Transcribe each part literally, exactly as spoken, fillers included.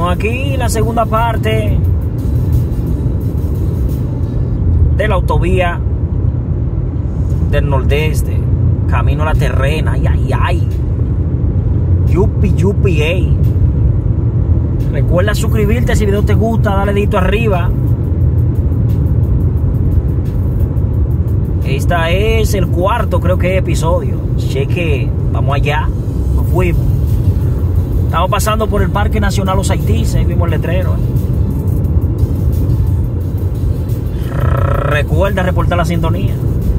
Estamos aquí en la segunda parte de la autovía del Nordeste, camino a La Terrena. Ay, ay, ay. Yupi, yupi, ey. Recuerda suscribirte si el video te gusta, dale dedito arriba. Esta es el cuarto, creo que episodio. Cheque, vamos allá. Nos fuimos. Estamos pasando por el Parque Nacional Los Haitíes. Ahí vimos el letrero. ¿eh? Recuerda reportar la sintonía.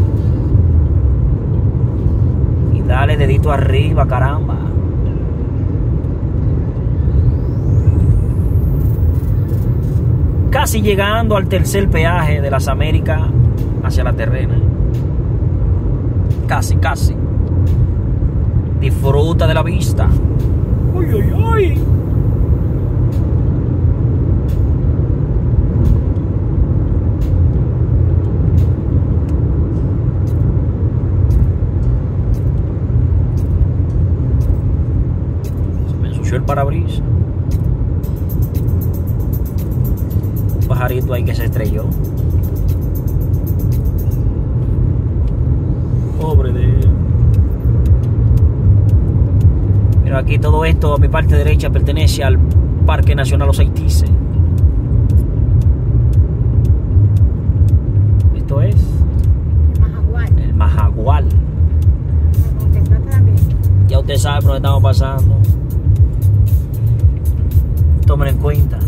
Y dale dedito arriba, caramba. Casi llegando al tercer peaje de las Américas hacia La Terrena. Casi, casi. Disfruta de la vista. Uy, uy, uy. Se me ensució el parabrisas. Un pajarito ahí que se estrelló. Pobre de él. Pero aquí todo esto a mi parte derecha pertenece al Parque Nacional Los Haitíes. Esto es El Majagual. el Majagual. Ya usted sabe por dónde estamos pasando. Tomen en cuenta.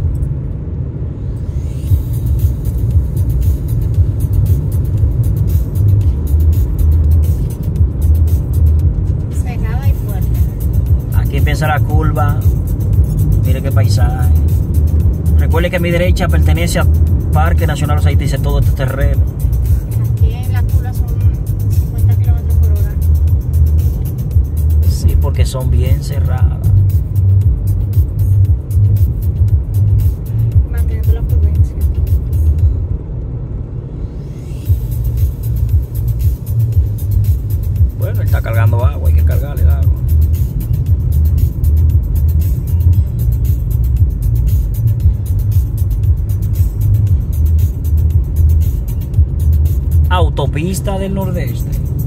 Aquí empieza la curva. Mire qué paisaje. Recuerde que a mi derecha pertenece al Parque Nacional Los Haitíes, todo este terreno. Aquí en la curva son cincuenta kilómetros por hora. Sí, porque son bien cerradas. Manteniendo la prudencia. Bueno, él está cargando agua, hay que cargarle el agua. Autopista del Nordeste.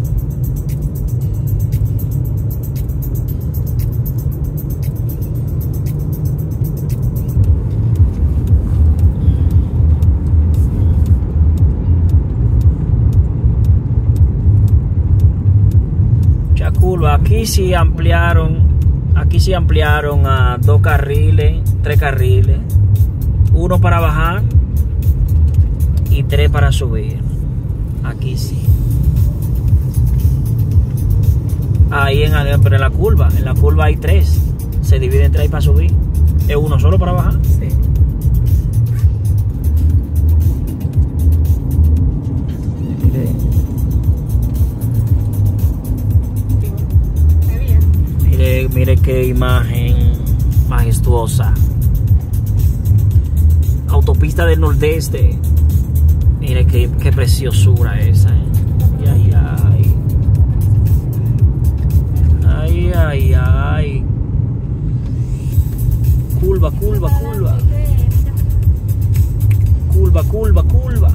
Mucha curva. Aquí sí ampliaron. Aquí sí ampliaron a dos carriles, tres carriles. Uno para bajar y tres para subir. Aquí sí. Ahí en, pero en la curva, en la curva hay tres. Se divide en tres para subir. ¿Es uno solo para bajar? Sí. Mire, mire, mire qué imagen majestuosa. Autopista del Nordeste. Mire qué, qué preciosura esa, ¿eh? Ay, ay, ay. Ay, ay, ay. Curva, curva, curva. Curva, curva, curva.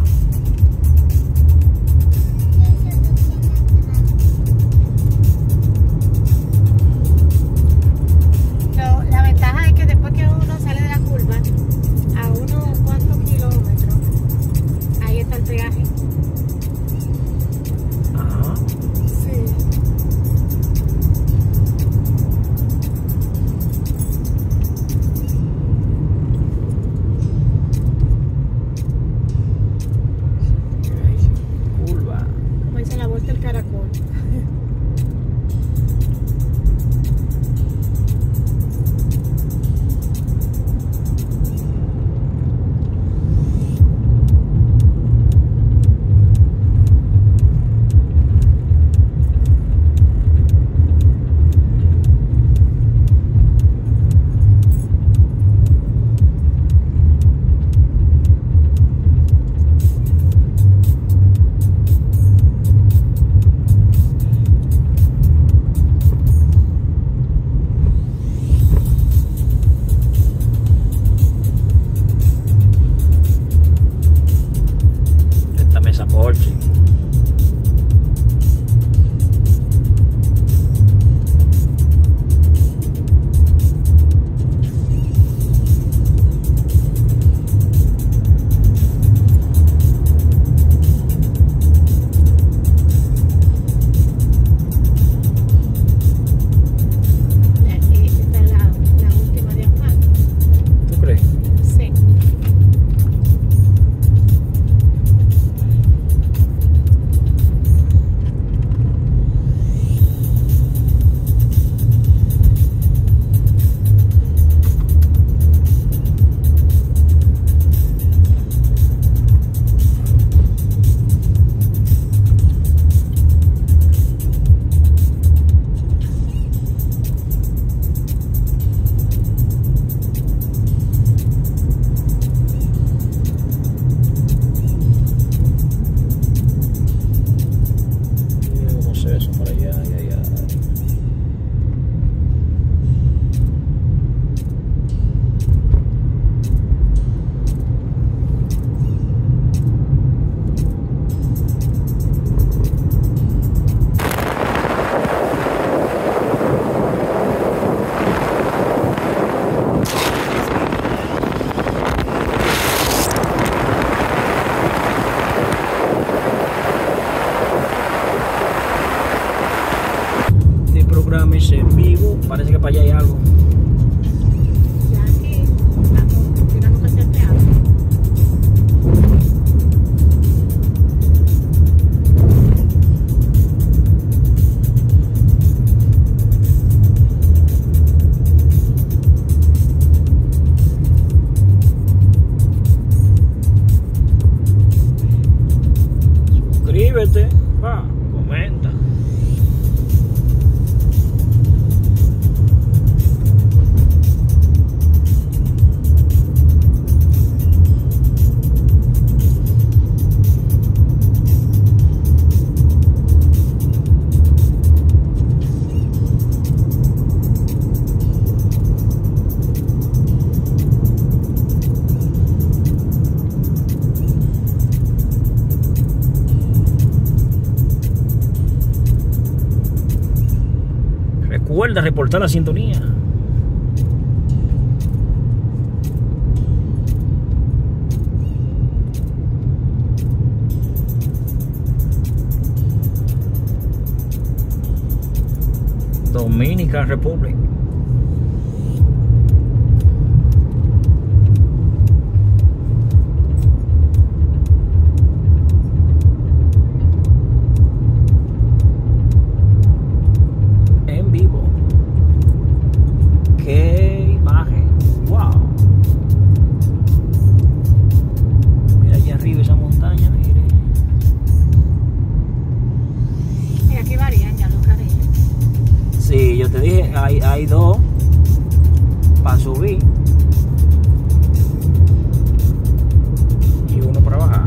Pero la ventaja es que después que uno sale de la curva, a unos cuantos kilómetros, ahí está el peaje. Ajá. Sí. Parece que para allá hay algo. Ya aquí estamos tirando casi el peaje. Suscríbete, va, comenta. Recuerda reportar la sintonía. Dominican Republic. En vivo. Qué imagen. Wow. Mira allá arriba esa montaña, mire. Y aquí varían ya los carriles. Sí, yo te dije, hay, hay dos para subir y uno para bajar.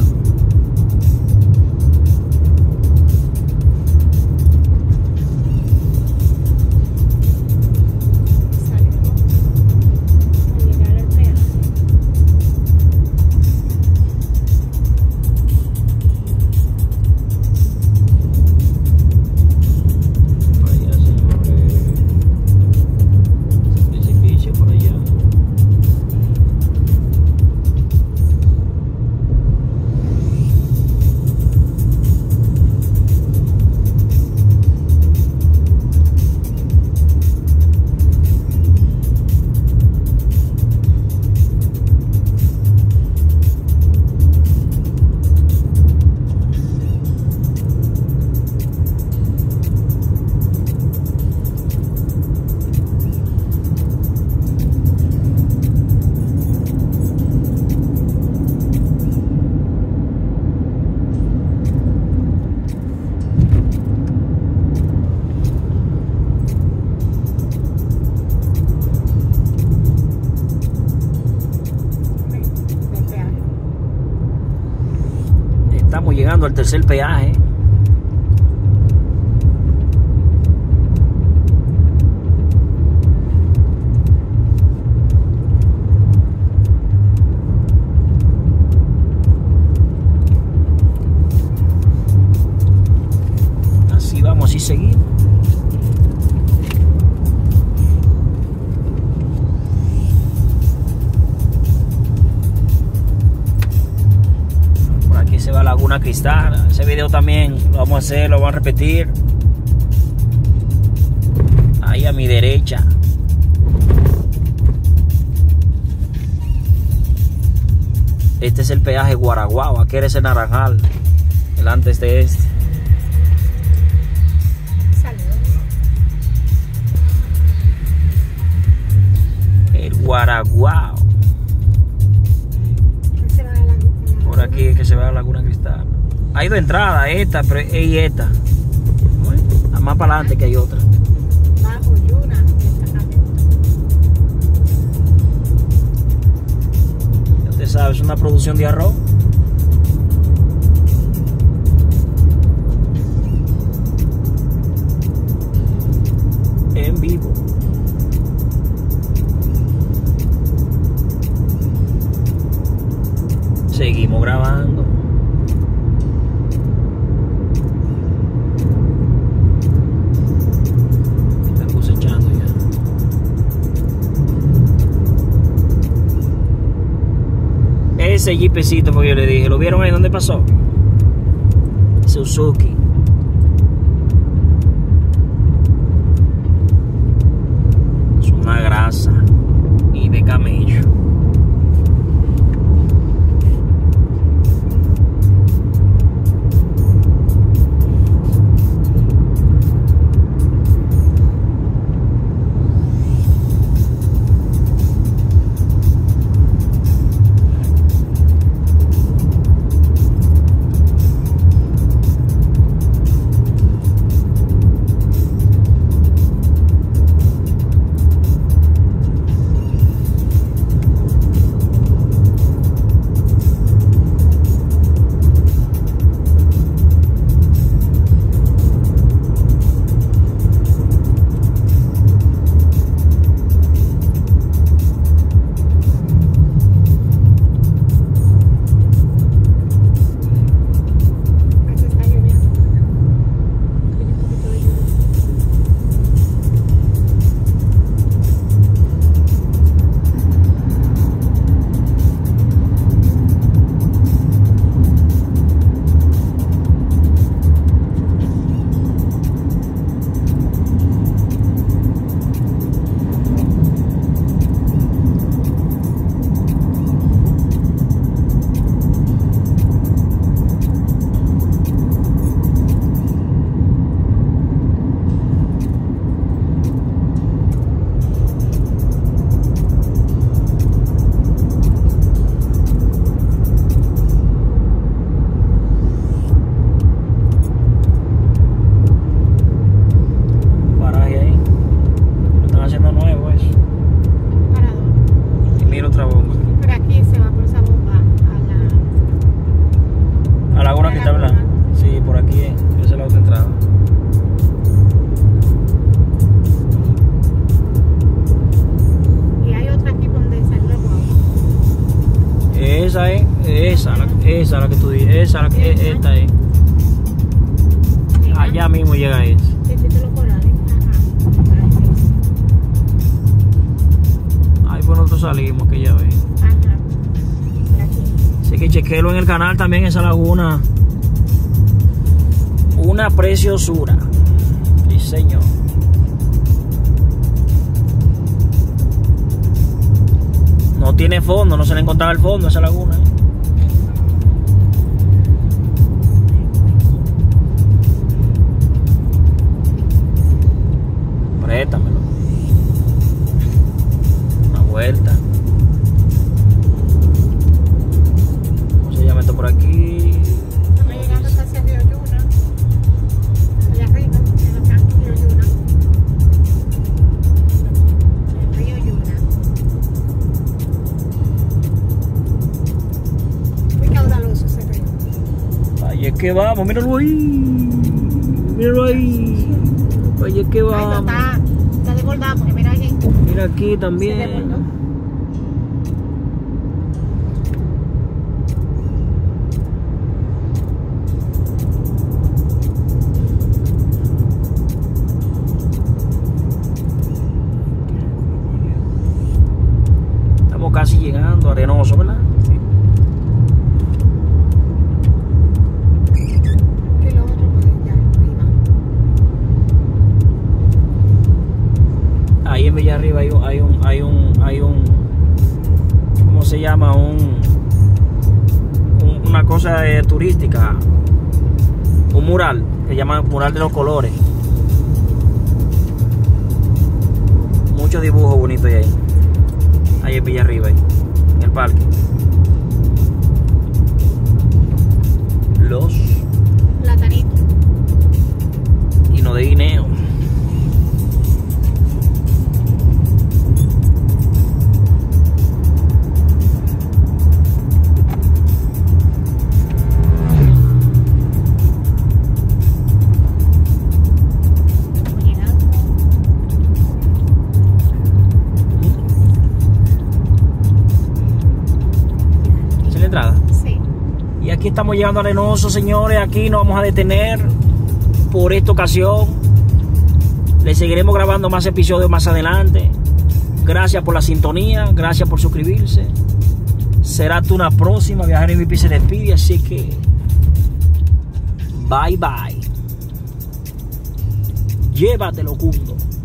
Salimos a llegar al peaje. Por allá, señores. Ese precipicio por allá. Del peaje. Estamos llegando al tercer peaje. Así vamos y seguimos. Por aquí se va Laguna Cristal. Ese video también lo vamos a hacer, lo vamos a repetir. Ahí a mi derecha. Este es el peaje Guaraguao. Aquí eres el Naranjal. El antes de este. Salimos. El Guaraguao. Aquí se va a la laguna. Por aquí es que se va a Laguna Cristal. Hay dos entradas, esta pero- y esta. Bueno, más para adelante que hay otra. Bajo Yuna. Esta también. Ya usted sabe, es una producción de arroz. En vivo. Seguimos grabando. Están cosechando ya. Ese jeepecito, porque yo le dije, ¿lo vieron ahí donde pasó? Suzuki. asa y de camello. Esa es, esa, la, esa la que tú dices, esa la que, esta es. Allá mismo llega esa. Ahí por nosotros salimos, que ya ves. Así que chequelo en el canal también esa laguna. Una preciosura. Sí, señor. No tiene fondo, no se le encontraba el fondo a esa laguna. Préstamelo. Una vuelta. ¿Cómo se llama esto por aquí? Estamos llegando casi a Río Yuna. Allá arriba, en los campos de Río Yuna. El Río Yuna. Muy caudaloso ese río. Ahí es que vamos, míralo ahí. Míralo ahí. Ahí es que Ay, no, vamos. está, está desbordado, porque mira ahí. Mira aquí Se también. desbordó. Estamos casi llegando a Arenoso, ¿verdad? Sí. Kilómetros por allá arriba. Ahí en Villarriba hay un, hay un, hay un, hay un, ¿cómo se llama? Un, un- una cosa eh, turística, un mural, que se llama mural de los colores. Muchos dibujos bonitos hay ahí. Ahí en Villarriba, ahí, en el parque. Los Platanito. hino de guineo. Estamos llegando. ¿Esa es la entrada? Sí. Y aquí estamos llegando a Arenoso, señores. Aquí nos vamos a detener por esta ocasión. Les seguiremos grabando más episodios más adelante. Gracias por la sintonía, gracias por suscribirse. Será hasta una próxima. Viajero M V P se despide, así que bye bye. Llévatelo, Cundo.